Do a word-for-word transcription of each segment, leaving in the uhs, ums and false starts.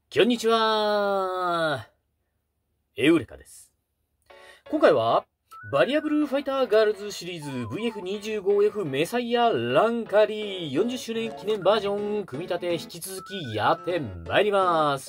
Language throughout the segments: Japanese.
こんにちは。エウレカです。今回は、バリアブルファイターガールズシリーズ ブイエフにじゅうごエフ メサイアランカリーよんじゅっしゅうねん記念バージョン組み立て引き続きやってまいります。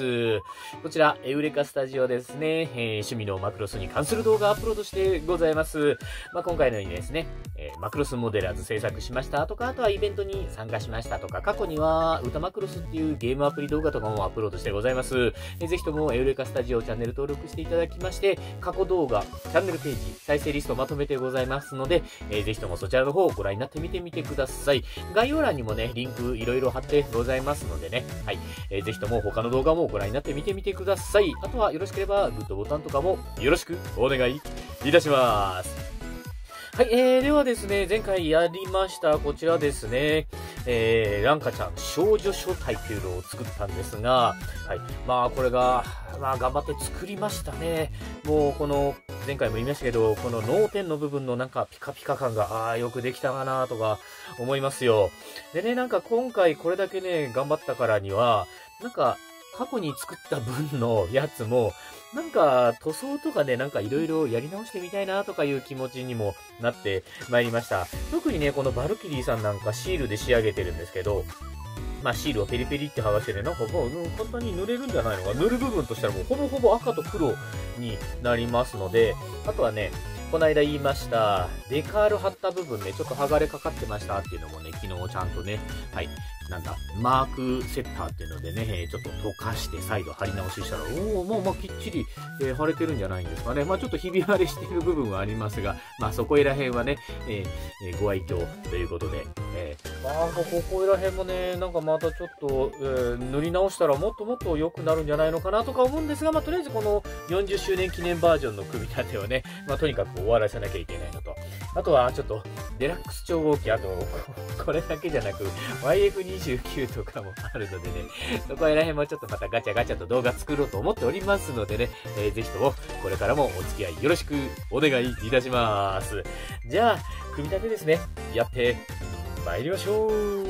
こちら、エウレカスタジオですね、えー、趣味のマクロスに関する動画アップロードしてございます。まあ、今回のようにですね、えー、マクロスモデラーズ制作しましたとか、あとはイベントに参加しましたとか、過去には歌マクロスっていうゲームアプリ動画とかもアップロードしてございます。えー、ぜひともエウレカスタジオチャンネル登録していただきまして、過去動画、チャンネルページ、再生リストまとめてございますので、えー、ぜひともそちらの方をご覧になってみてみてください。概要欄にもね、リンクいろいろ貼ってございますのでね、はい、えー、ぜひとも他の動画もご覧になってみてみてください。あとはよろしければグッドボタンとかもよろしくお願いいたします。はい、えー、ではですね、前回やりました、こちらですね、えー、ランカちゃん少女書体っていうのを作ったんですが、はい、まあこれが、まあ頑張って作りましたね。もうこの、前回も言いましたけど、この脳天の部分のなんかピカピカ感が、ああ、よくできたかなとか思いますよ。でね、なんか今回これだけね、頑張ったからには、なんか過去に作った分のやつも、なんか塗装とかね、なんかいろいろやり直してみたいなとかいう気持ちにもなってまいりました。特にね、このバルキリーさんなんかシールで仕上げてるんですけど、まあシールをペリペリって剥がしてね、なんかもう、うん、簡単に塗れるんじゃないのか。塗る部分としたらもうほぼほぼ赤と黒になりますので、あとはね、この間言いました、デカール貼った部分ね、ちょっと剥がれかかってましたっていうのもね、昨日ちゃんとね、はい、なんだ、マークセッターっていうのでね、ちょっと溶かして再度貼り直ししたら、おお、もうまあきっちり、えー、貼れてるんじゃないんですかね。まあちょっとひび割れしている部分はありますが、まあそこら辺はね、えーえー、ご愛嬌ということで、えー、まあここら辺もね、なんかまたちょっと、えー、塗り直したらもっともっと良くなるんじゃないのかなとか思うんですが、まあとりあえずこのよんじゅっしゅうねん記念バージョンの組み立てをね、まあとにかく終わらせなきゃいけないのと、あとはちょっとデラックス超合金、あとこれだけじゃなく ワイエフにじゅうきゅう とかもあるのでね、そこら辺もちょっとまたガチャガチャと動画作ろうと思っておりますのでね、えー、ぜひともこれからもお付き合いよろしくお願いいたします。じゃあ、組み立てですね、やって参りましょう。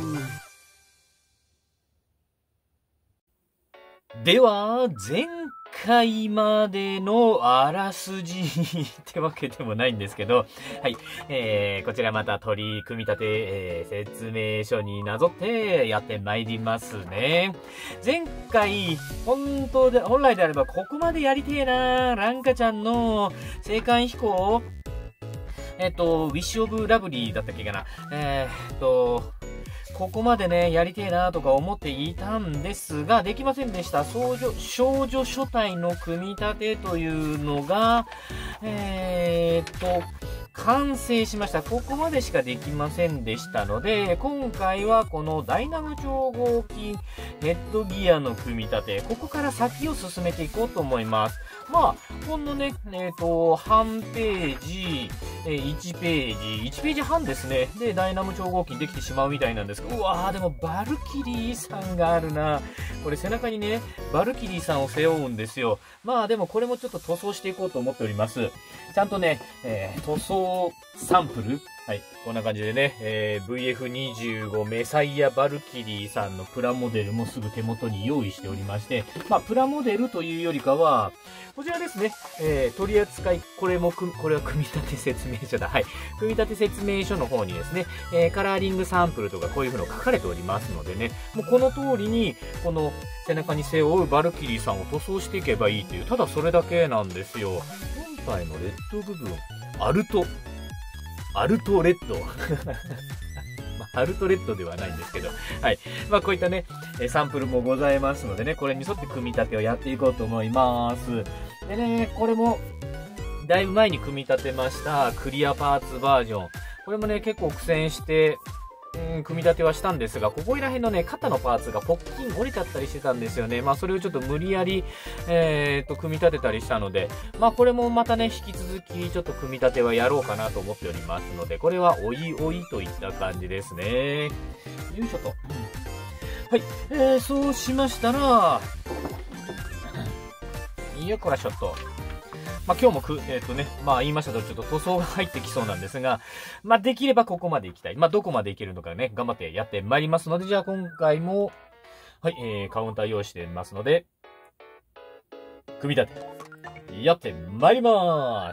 では、前回までのあらすじってわけでもないんですけど、はい、えー、こちらまた取り組み立て、えー、説明書になぞってやってまいりますね。前回、本当で、本来であればここまでやりてえな、ランカちゃんの青函飛行、えっと、ウィッシュオブラブリーだったっけかな。えー、っと、ここまでね、やりてえなとか思っていたんですが、できませんでした。少女、少女書体の組み立てというのが、えー、っと、完成しました。ここまでしかできませんでしたので、今回はこのダイナム超合金ヘッドギアの組み立て、ここから先を進めていこうと思います。まあ、ほんのね、えっと、半ページ、いちページ、いちページはんですね。で、ダイナム超合金できてしまうみたいなんですけど、うわー、でもバルキリーさんがあるな。これ背中にね、バルキリーさんを背負うんですよ。まあでもこれもちょっと塗装していこうと思っております。ちゃんとね、えー、塗装サンプル、はい。こんな感じでね、えー、ブイエフにじゅうご メサイアバルキリーさんのプラモデルもすぐ手元に用意しておりまして、まあ、プラモデルというよりかは、こちらですね、えー、取り扱い、これもく、これは組み立て説明書だ。はい。組み立て説明書の方にですね、えー、カラーリングサンプルとかこういう風の書かれておりますのでね、もうこの通りに、この背中に背負うバルキリーさんを塗装していけばいいという、ただそれだけなんですよ。本体のレッド部分、アルト。アルトレッド。まあ、アルトレッドではないんですけど。はい。まあ、こういったね、サンプルもございますのでね、これに沿って組み立てをやっていこうと思います。でね、これも、だいぶ前に組み立てました、クリアパーツバージョン。これもね、結構苦戦して、うん、組み立てはしたんですが、ここら辺のね、肩のパーツがポッキン折れちゃったりしてたんですよね。まあ、それをちょっと無理やり、えーと、組み立てたりしたので、まあ、これもまたね、引き続き、ちょっと組み立てはやろうかなと思っておりますので、これはおいおいといった感じですね。よいしょと。はい。えー、そうしましたら、よっこらしょっと。まあ、今日もく、えっとね、まあ言いましたとおりちょっと塗装が入ってきそうなんですが、まあできればここまで行きたい。まあどこまで行けるのかね、頑張ってやってまいりますので、じゃあ今回も、 はい、えー、カウンター用意してますので、組み立て、やってまいります。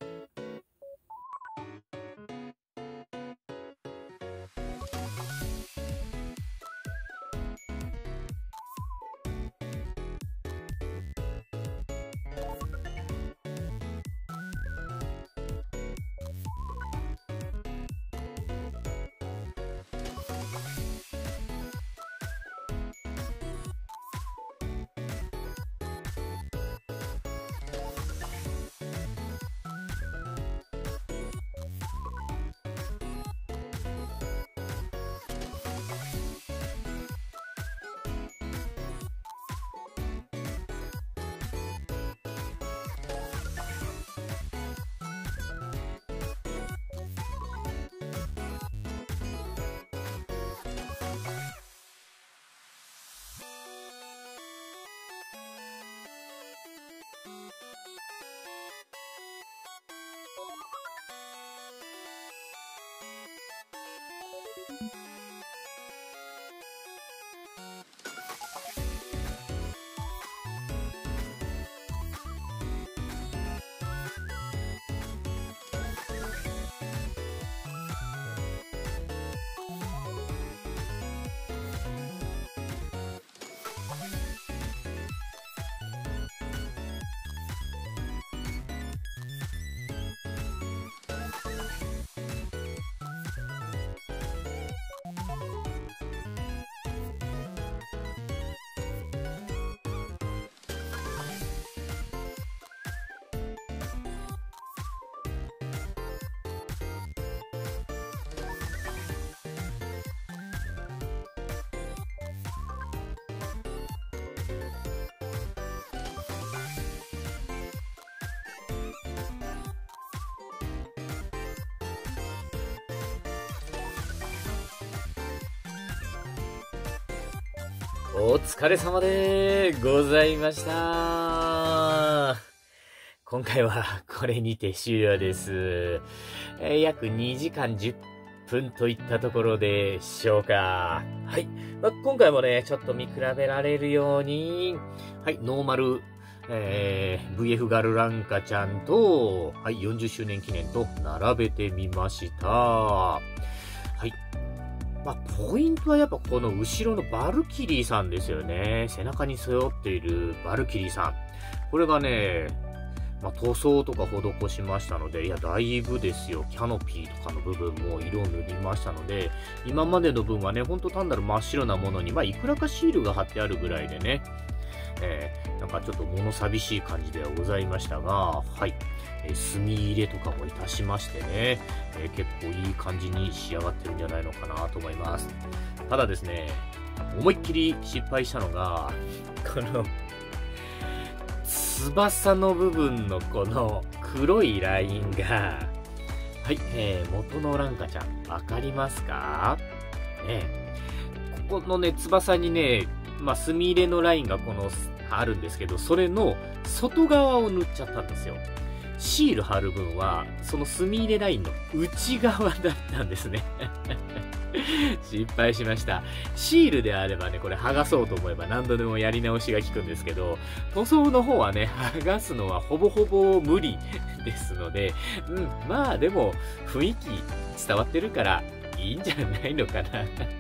お疲れ様でございました。今回はこれにて終了です。えー、約にじかんじゅっぷんといったところでしょうか。はい。まあ、今回もね、ちょっと見比べられるように、はい、ノーマル、えー、ブイエフ ガルランカちゃんと、はい、よんじゅっしゅうねん記念と並べてみました。はい。まあ、ポイントはやっぱこの後ろのバルキリーさんですよね。背中に背負っているバルキリーさん。これがね、まあ、塗装とか施しましたので、いや、だいぶですよ。キャノピーとかの部分も色を塗りましたので、今までの分はね、ほんと単なる真っ白なものに、まあ、いくらかシールが貼ってあるぐらいでね、えー、なんかちょっと物寂しい感じではございましたが、はい。えー、墨入れとかもいたしましてね、えー、結構いい感じに仕上がってるんじゃないのかなと思います。ただですね、思いっきり失敗したのが、この、翼の部分のこの黒いラインが、はい、えー、元のランカちゃん、わかりますかね、ここのね、翼にね、まあ、墨入れのラインがこの、あるんですけど、それの外側を塗っちゃったんですよ。シール貼る分は、その墨入れラインの内側だったんですね。失敗しました。シールであればね、これ剥がそうと思えば何度でもやり直しが効くんですけど、塗装の方はね、剥がすのはほぼほぼ無理ですので、うん、まあでも雰囲気伝わってるからいいんじゃないのかな。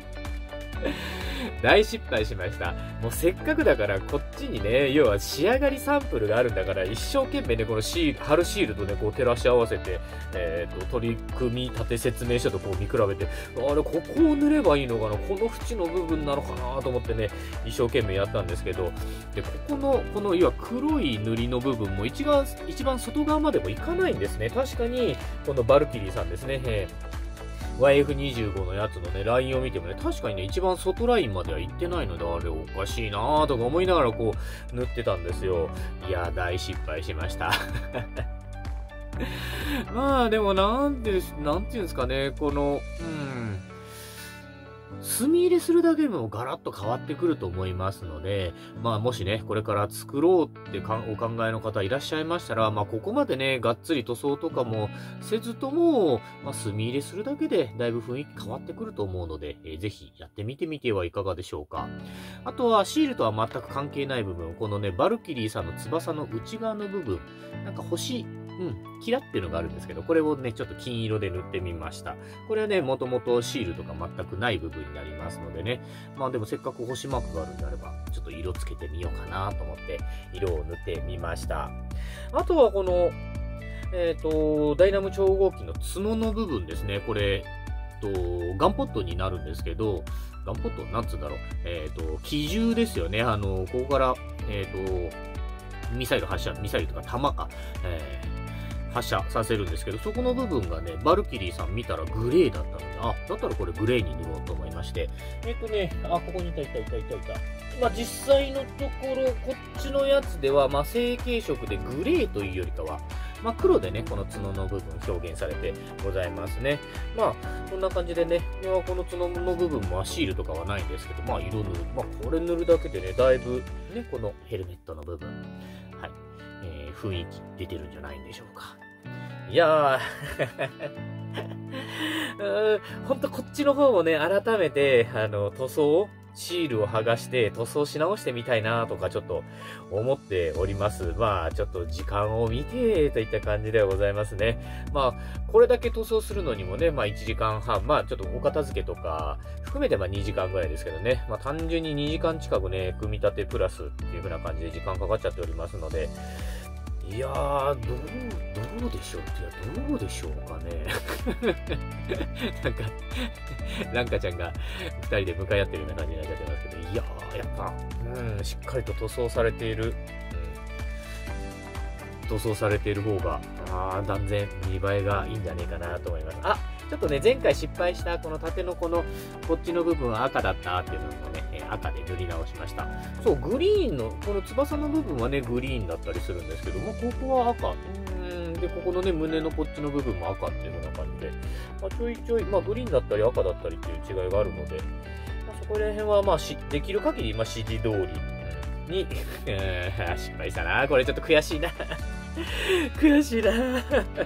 大失敗しました。もうせっかくだからこっちにね、要は仕上がりサンプルがあるんだから、一生懸命ね、このシール、貼るシールとね、こう照らし合わせて、えっと、取り組み立て説明書とこう見比べて、あれ、ここを塗ればいいのかな、この縁の部分なのかなと思ってね、一生懸命やったんですけど、で、ここの、この、要は黒い塗りの部分も一番、一番外側までもいかないんですね。確かに、このバルキリーさんですね、えーワイエフにじゅうご のやつのね、ラインを見てもね、確かにね、一番外ラインまでは行ってないので、あれおかしいなぁとか思いながらこう、塗ってたんですよ。いや、大失敗しました。まあ、でもなんで、なんていうんですかね、この、うん。 墨入れするだけでもガラッと変わってくると思いますので、まあもしね、これから作ろうってかお考えの方いらっしゃいましたら、まあここまでね、がっつり塗装とかもせずとも、まあ墨入れするだけでだいぶ雰囲気変わってくると思うので、えー、ぜひやってみてみてはいかがでしょうか。あとはシールとは全く関係ない部分、このね、バルキリーさんの翼の内側の部分、なんか星、うん、キラっていうのがあるんですけど、これをね、ちょっと金色で塗ってみました。これはね、もともとシールとか全くない部分になりますのでね。まあでもせっかく星マークがあるんであれば、ちょっと色つけてみようかなと思って、色を塗ってみました。あとはこの、えっと、ダイナム超合金の角の部分ですね。これ、と、ガンポットになるんですけど、ガンポットなんつうんだろう。えっと、機銃ですよね。あの、ここから、えっと、ミサイル発射、ミサイルとか弾か、えー発射させるんですけど、そこの部分がね、バルキリーさん見たらグレーだったので、あ、だったらこれグレーに塗ろうと思いまして、えっとね、あ、ここにいたいたいたいたいた。まあ実際のところ、こっちのやつでは、まあ成型色でグレーというよりかは、まあ黒でね、この角の部分表現されてございますね。まあ、こんな感じでね、いやこの角の部分もシールとかはないんですけど、まあ色塗る。まあこれ塗るだけでね、だいぶね、このヘルメットの部分、はい、えー、雰囲気出てるんじゃないんでしょうか。いやー、ほんとこっちの方もね、改めて、あの、塗装、シールを剥がして塗装し直してみたいなとかちょっと思っております。まあ、ちょっと時間を見てといった感じではございますね。まあ、これだけ塗装するのにもね、まあいちじかんはん、まあちょっとお片付けとか含めてまあにじかんぐらいですけどね。まあ単純ににじかん近くね、組み立てプラスっていう風な感じで時間かかっちゃっておりますので、いやー、どう、どうでしょうって、いや、どうでしょうかね。なんか、ランカちゃんがふたりで向かい合ってるような感じになっちゃってますけど、いやー、やっぱ、うん、しっかりと塗装されている、うん、塗装されている方が、あー、断然見栄えがいいんじゃねえかなと思います。あ、ちょっとね、前回失敗したこの縦のこの、こっちの部分は赤だったっていうのもね、赤で塗り直しました。そう、グリーンの、この翼の部分はね、グリーンだったりするんですけども、ここは赤。うーん、で、ここのね、胸のこっちの部分も赤っていうような感じで、まあ、ちょいちょい、まあ、グリーンだったり赤だったりっていう違いがあるので、まあ、そこら辺は、まあ、し、できる限り、まあ、指示通りに、失敗したな。これちょっと悔しいな。悔しいな。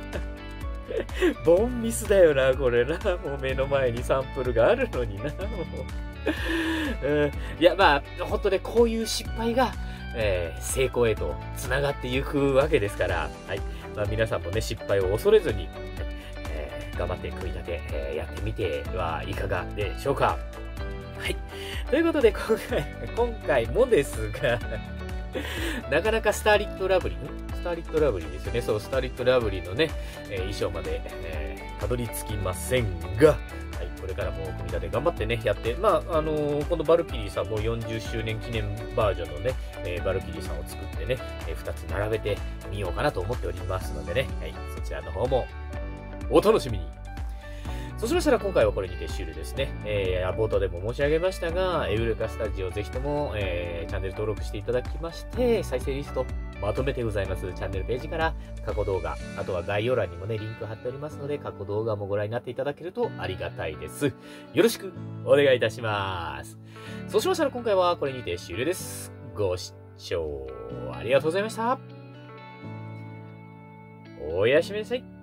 ボンミスだよな、これな。もう目の前にサンプルがあるのにな、もう。うん、いや、まあ、本当ね、こういう失敗が、えー、成功へと繋がっていくわけですから、はい。まあ、皆さんもね、失敗を恐れずに、えー、頑張って組み立て、えー、やってみてはいかがでしょうか。はい。ということで、今回、今回もですが、なかなかスターリットラブリー、スターリットラブリーですよね。そう、スターリットラブリーのね、えー、衣装まで、えー、たどり着きませんが、はい、これからも組み立て頑張ってね、やって、まあ、あのー、このバルキリーさんもよんじゅっしゅうねん記念バージョンのね、えー、バルキリーさんを作ってね、えー、ふたつ並べてみようかなと思っておりますのでね、はい、そちらの方もお楽しみに。そうしましたら今回はこれにて終了ですね。えー、冒頭でも申し上げましたが、エウレカスタジオぜひとも、えー、チャンネル登録していただきまして、再生リストまとめてございます。チャンネルページから過去動画、あとは概要欄にもね、リンク貼っておりますので、過去動画もご覧になっていただけるとありがたいです。よろしくお願いいたします。そうしましたら今回はこれにて終了です。ご視聴ありがとうございました。おやすみなさい。